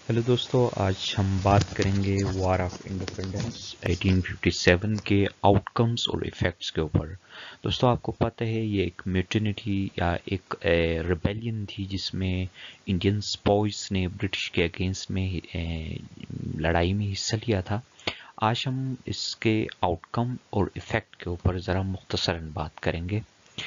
Hello दोस्तों, आज हम बात करेंगे वॉर ऑफ इंडिपेंडेंस 1857 के आउटकम्स और इफ़ेक्ट्स के ऊपर। दोस्तों, आपको पता है ये एक म्यूटिनी या एक रिबेलियन थी जिसमें इंडियन स्पाइस ने ब्रिटिश के अगेंस्ट में लड़ाई में हिस्सा लिया था। आज हम इसके आउटकम और इफ़ेक्ट के ऊपर ज़रा मुख्तसरन बात करेंगे।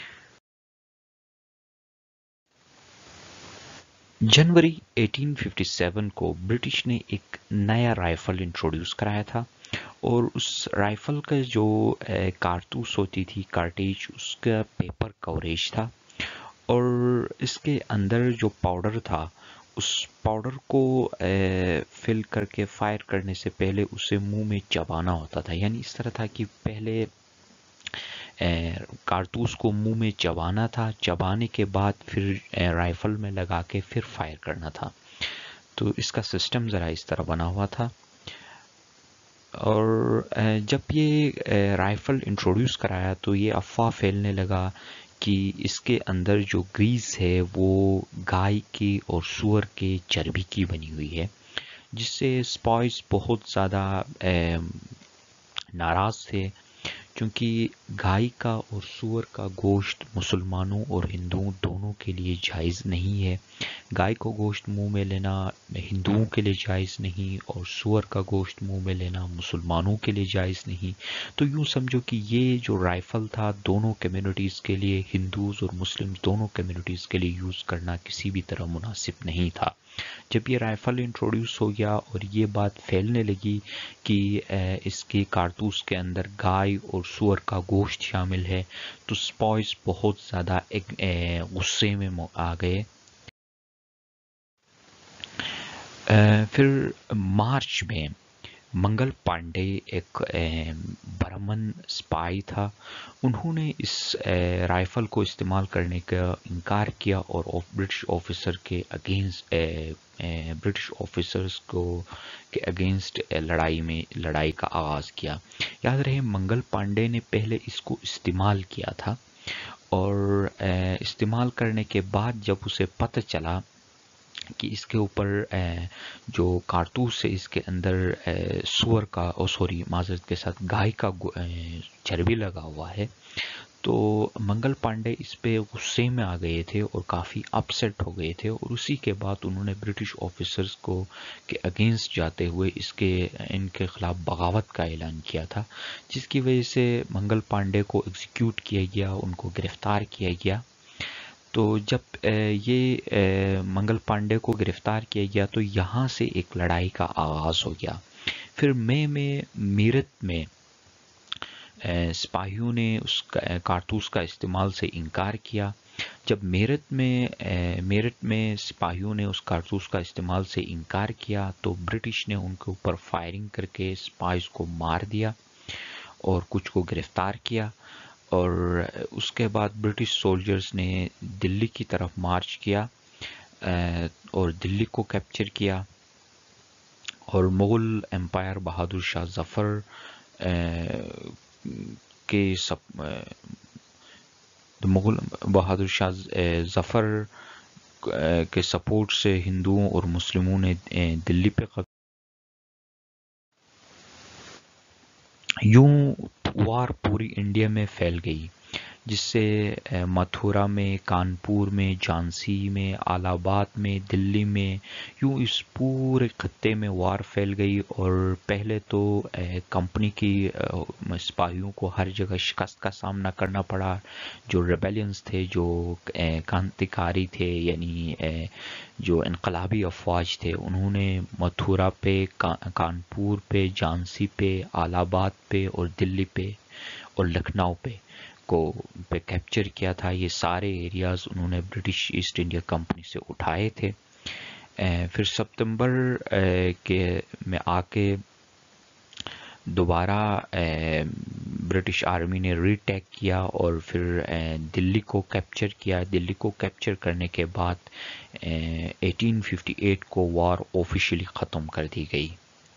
जनवरी 1857 को ब्रिटिश ने एक नया राइफल इंट्रोड्यूस कराया था और उस राइफल का जो कारतूस होती थी, कार्टेज, उसका पेपर कवरेज था और इसके अंदर जो पाउडर था उस पाउडर को फिल करके फायर करने से पहले उसे मुंह में चबाना होता था। यानी इस तरह था कि पहले कारतूस को मुंह में चबाना था, चबाने के बाद फिर राइफल में लगा के फिर फायर करना था। तो इसका सिस्टम ज़रा इस तरह बना हुआ था। और जब ये राइफल इंट्रोड्यूस कराया तो ये अफवाह फैलने लगा कि इसके अंदर जो ग्रीस है वो गाय की और सूअर के चर्बी की बनी हुई है, जिससे स्पाइस बहुत ज़्यादा नाराज़ थे, क्योंकि गाय का और सूअर का गोश्त मुसलमानों और हिंदुओं दोनों के लिए जायज़ नहीं है। गाय को गोश्त मुंह में लेना हिंदुओं के लिए जायज़ नहीं और सूअर का गोश्त मुंह में लेना मुसलमानों के लिए जायज़ नहीं। तो यूँ समझो कि ये जो राइफल था दोनों कम्युनिटीज़ के लिए, हिंदूज़ और मुस्लिम्स दोनों कम्युनिटीज़ के लिए यूज़ करना किसी भी तरह मुनासिब नहीं था। जब ये राइफल इंट्रोड्यूस हो गया और ये बात फैलने लगी कि इसके कारतूस के अंदर गाय और सूअर का गोश्त शामिल है, तो स्पाइस बहुत ज़्यादा गुस्से में आ गए। फिर मार्च में मंगल पांडे एक बर्मन स्पाई था। उन्होंने इस राइफल को इस्तेमाल करने का इनकार किया और ब्रिटिश ऑफिसर के अगेंस्ट ब्रिटिश ऑफिसर्स को के अगेंस्ट लड़ाई का आगाज़ किया। याद रहे, मंगल पांडे ने पहले इसको इस्तेमाल किया था और इस्तेमाल करने के बाद जब उसे पता चला कि इसके ऊपर जो कारतूस है इसके अंदर सूअर का माजरत के साथ गाय का चर्बी लगा हुआ है, तो मंगल पांडे इस पे गुस्से में आ गए थे और काफ़ी अपसेट हो गए थे और उसी के बाद उन्होंने ब्रिटिश ऑफिसर्स को के अगेंस्ट जाते हुए इनके खिलाफ बगावत का ऐलान किया था, जिसकी वजह से मंगल पांडे को एग्जीक्यूट किया गया, उनको गिरफ्तार किया गया। तो जब ये मंगल पांडे को गिरफ्तार किया गया तो यहाँ से एक लड़ाई का आगाज़ हो गया। फिर मई में मीरत में सिपाहियों ने उस कारतूस का इस्तेमाल से इनकार किया। जब मेरठ में सिपाहियों ने उस कारतूस का इस्तेमाल से इनकार किया तो ब्रिटिश ने उनके ऊपर फायरिंग करके स्पाइस को मार दिया और कुछ को गिरफ्तार किया। और उसके बाद ब्रिटिश सोल्जर्स ने दिल्ली की तरफ मार्च किया और दिल्ली को कैप्चर किया और मुग़ल एम्पायर बहादुर शाह जफ़र के सब मुग़ल बहादुर शाह जफ़र के सपोर्ट से हिंदुओं और मुस्लिमों ने दिल्ली पे यूं वार पूरी इंडिया में फैल गई, जिससे मथुरा में, कानपुर में, झांसी में, इलाहाबाद में, दिल्ली में, यूं इस पूरे खत्ते में वार फैल गई। और पहले तो कंपनी की सिपाहियों को हर जगह शिकस्त का सामना करना पड़ा। जो रेबेलियंस थे, जो क्रांतिकारी थे, यानी जो इनकलाबी अफवाज थे, उन्होंने मथुरा पे, कानपुर पे, झांसी पे, इलाहाबाद पे और दिल्ली पे और लखनऊ पे कैप्चर किया था। ये सारे एरियाज उन्होंने ब्रिटिश ईस्ट इंडिया कंपनी से उठाए थे। फिर सितंबर के में आके दोबारा ब्रिटिश आर्मी ने रीटैक किया और फिर दिल्ली को कैप्चर किया। दिल्ली को कैप्चर करने के बाद 1858 को वॉर ऑफिशियली ख़त्म कर दी गई।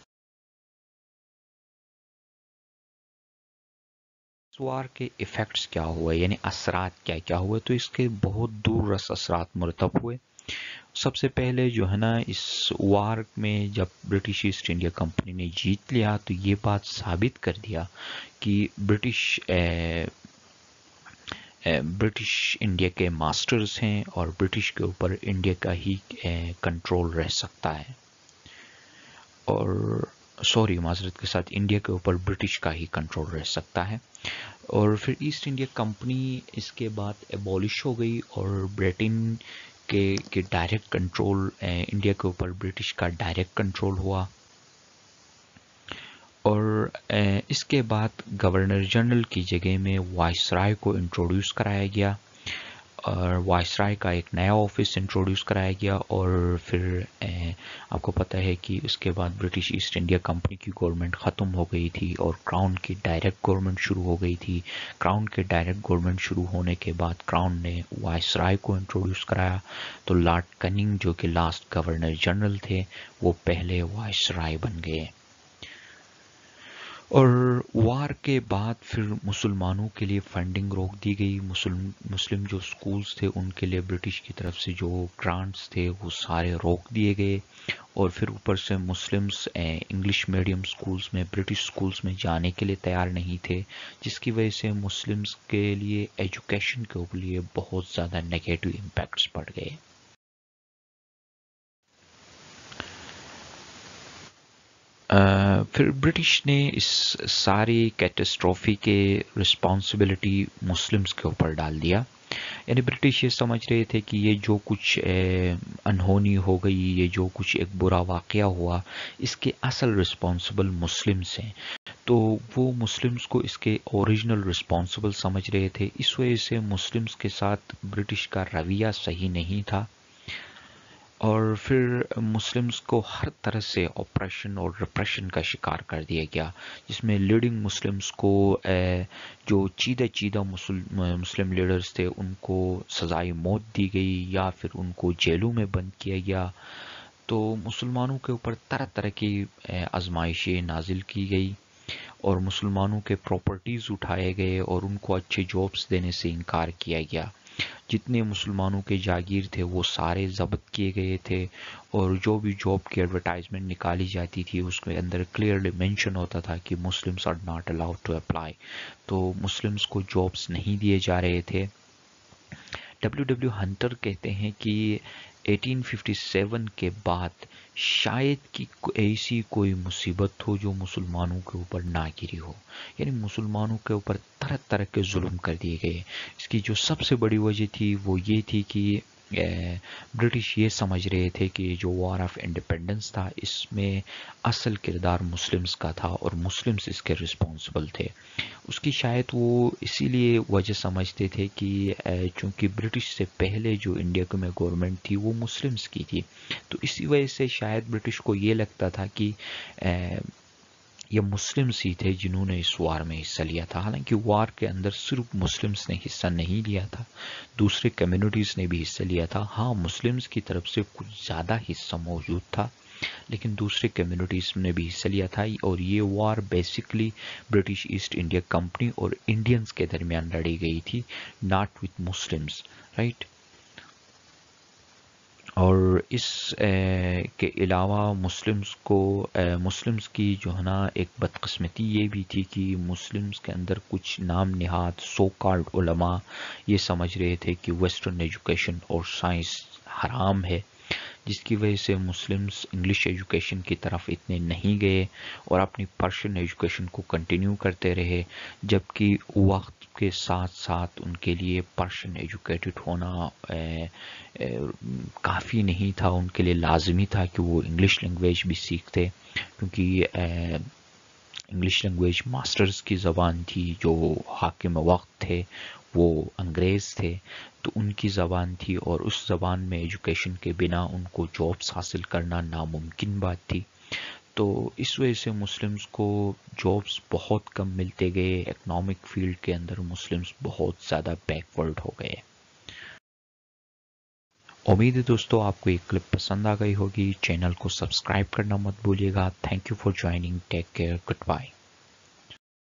इस वार के इफ़ेक्ट्स क्या हुए, यानी असरात क्या क्या हुए, तो इसके बहुत दूररस असरात मुरतब हुए। سب سے پہلے جو ہے نا اس وار میں جب برٹش ایسٹ انڈیا کمپنی نے جیت لیا تو یہ بات ثابت کر دیا کہ برٹش انڈیا کے ماسٹرز ہیں اور برٹش کے اوپر انڈیا کا ہی کنٹرول رہ سکتا ہے، اور سوری معذرت کے ساتھ انڈیا کے اوپر برٹش کا ہی کنٹرول رہ سکتا ہے۔ اور پھر ایسٹ انڈیا کمپنی اس کے بعد ایبولش ہو گئی اور برٹن کے ڈائریکٹ کنٹرول انڈیا کے اوپر برٹش کا ڈائریکٹ کنٹرول ہوا، اور اس کے بعد گورنر جنرل کی جگہ میں وائس رائے کو انٹروڈیوس کرایا گیا، اور وائس رائے کا ایک نیا آفس انٹروڈیوس کرایا گیا، اور پھر آپ کو پتہ ہے کہ اس کے بعد برٹش ایسٹ انڈیا کمپنی کی گورنمنٹ ختم ہو گئی تھی اور کراؤن کی ڈائریکٹ گورنمنٹ شروع ہو گئی تھی۔ کراؤن کے ڈائریکٹ گورنمنٹ شروع ہونے کے بعد کراؤن نے وائس رائے کو انٹروڈیوس کرایا، تو لارڈ کننگ جو کہ لاسٹ گورنر جنرل تھے وہ پہلے وائس رائے بن گئے۔ اور وار کے بعد پھر مسلمانوں کے لیے فنڈنگ روک دی گئی، مسلم جو سکولز تھے ان کے لیے برٹش کی طرف سے جو گرانٹس تھے وہ سارے روک دیے گئے، اور پھر اوپر سے مسلمز انگلش میڈیم سکولز میں برٹش سکولز میں جانے کے لیے تیار نہیں تھے، جس کی وجہ سے مسلمز کے لیے ایجوکیشن کے لیے بہت زیادہ نیگیٹو امپیکٹس پڑ گئے۔ پھر برٹش نے اس ساری کیٹاسٹروفی کے رسپانسبلٹی مسلمز کے اوپر ڈال دیا، یعنی برٹش یہ سمجھ رہے تھے کہ یہ جو کچھ انہونی ہو گئی، یہ جو کچھ ایک برا واقعہ ہوا، اس کے اصل رسپانسبل مسلمز ہیں، تو وہ مسلمز کو اس کے اوریجنل رسپانسبل سمجھ رہے تھے۔ اس وجہ سے مسلمز کے ساتھ برٹش کا رویہ صحیح نہیں تھا، اور پھر مسلمز کو ہر طرح سے آپریشن اور ریپریشن کا شکار کر دیا گیا، جس میں لیڈنگ مسلمز کو جو چیدہ مسلم لیڈرز تھے ان کو سزائے موت دی گئی یا پھر ان کو جیلوں میں بند کیا گیا۔ تو مسلمانوں کے اوپر طرح طرح کی آزمائشیں نازل کی گئی، اور مسلمانوں کے پراپرٹیز اٹھائے گئے اور ان کو اچھے جابز دینے سے انکار کیا گیا۔ جتنے مسلمانوں کے جاگیر تھے وہ سارے ضبط کیے گئے تھے، اور جو بھی جاب کی ایڈورٹائزمنٹ نکالی جاتی تھی اس کے اندر کلیئرلی مینشن ہوتا تھا کہ Muslims are not allowed to apply, تو مسلمس کو جابز نہیں دیے جا رہے تھے۔ ڈبلیو ہنٹر کہتے ہیں کہ 1857 کے بعد شاید کہ ایسی کوئی مصیبت ہو جو مسلمانوں کے اوپر نہ گری ہو، یعنی مسلمانوں کے اوپر طرح طرح کے ظلم کر دیے گئے۔ اس کی جو سب سے بڑی وجہ تھی وہ یہ تھی کہ برٹش یہ سمجھ رہے تھے کہ جو وار آف انڈیپینڈنس تھا اس میں اصل کردار مسلمز کا تھا اور مسلمز اس کے رسپانسبل تھے۔ اس کی شاید وہ اسی لیے وجہ سمجھتے تھے کہ چونکہ برٹش سے پہلے جو انڈیا میں گورنمنٹ تھی وہ مسلمز کی تھی، تو اسی وجہ سے شاید برٹش کو یہ لگتا تھا کہ یہ مسلمز ہی تھے جنہوں نے اس وار میں حصہ لیا تھا۔ حالانکہ وار کے اندر صرف مسلمز نے حصہ نہیں لیا تھا، دوسرے کمیونٹیز نے بھی حصہ لیا تھا۔ ہاں مسلمز کی طرف سے کچھ زیادہ حصہ موجود تھا، لیکن دوسرے کمیونٹیز نے بھی حصہ لیا تھا، اور یہ war basically British East India Company اور انڈینز کے درمیان لڑی گئی تھی، ناٹ وتھ مسلمز، رائٹ۔ اور اس کے علاوہ مسلمز کی جو ہے نا ایک بدقسمتی یہ بھی تھی کہ مسلمز کے اندر کچھ نام نہاد سو کالڈ علماء یہ سمجھ رہے تھے کہ ویسٹرن ایجوکیشن اور سائنس حرام ہے، جس کی وجہ سے مسلمز انگلش ایجوکیشن کی طرف اتنے نہیں گئے اور اپنی پرشین ایجوکیشن کو کنٹینیو کرتے رہے، جبکہ وقت کے ساتھ ساتھ ان کے لیے پرشین ایجوکیٹڈ ہونا کافی نہیں تھا، ان کے لیے لازمی تھا کہ وہ انگلش لینگویج بھی سیکھتے، کیونکہ انگلش لینگویج ماسٹرز کی زبان تھی، جو حاکم وقت تھے وہ انگریز تھے، تو ان کی زبان تھی، اور اس زبان میں ایجوکیشن کے بنا ان کو جابز حاصل کرنا ناممکن بات تھی۔ تو اس وجہ سے مسلمز کو جابز بہت کم ملتے گئے، اکنامک فیلڈ کے اندر مسلمز بہت زیادہ بیکورڈ ہو گئے۔ امید ہے دوستو آپ کو یہ کلپ پسند آ گئی ہوگی، چینل کو سبسکرائب کرنا مت بھولیے گا۔ Thank you for joining, take care, good bye.